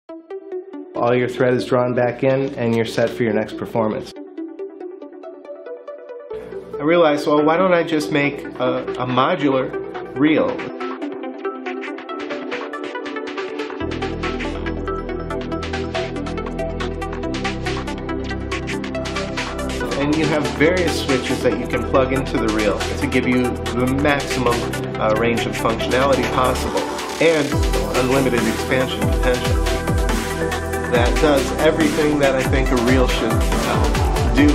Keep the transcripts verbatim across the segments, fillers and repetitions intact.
All your thread is drawn back in and you're set for your next performance. I realized, well, why don't I just make a, a modular reel? And you have various switches that you can plug into the reel to give you the maximum uh, range of functionality possible and unlimited expansion potential. That does everything that I think a reel should uh, do.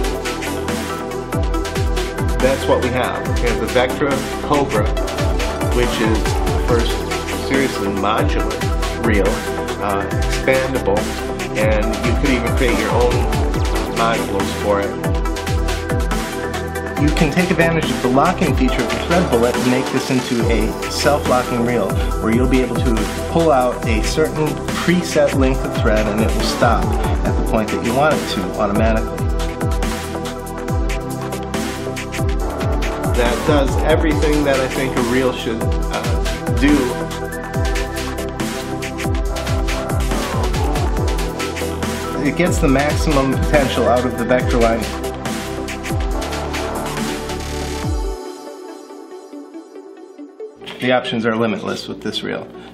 That's what we have. We have the Vectra Cobra, which is the first seriously modular reel, uh, expandable, and you could even create your own modules for it. You can take advantage of the locking feature of the thread bullet and make this into a self-locking reel where you'll be able to pull out a certain preset length of thread and it will stop at the point that you want it to automatically. That does everything that I think a reel should uh, do. It gets the maximum potential out of the Vectra line. The options are limitless with this reel.